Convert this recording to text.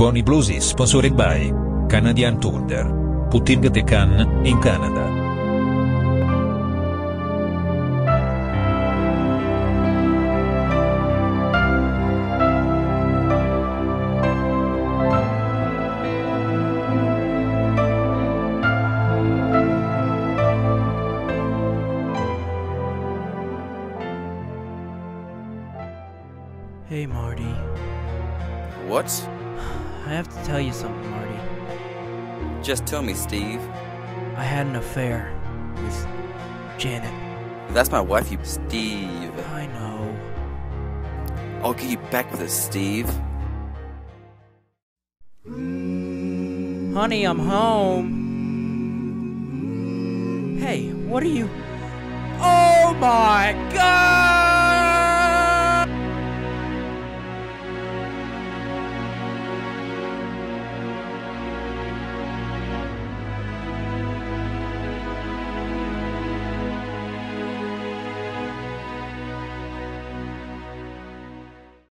Bony Blues is sponsored by Canadian Thunder. Putting the can in Canada. Hey, Marty. What? I have to tell you something, Marty. Just tell me, Steve. I had an affair with Janet. That's my wife, you Steve. I know. I'll get you back with us, Steve. Honey, I'm home. Hey, what are you... Oh my God!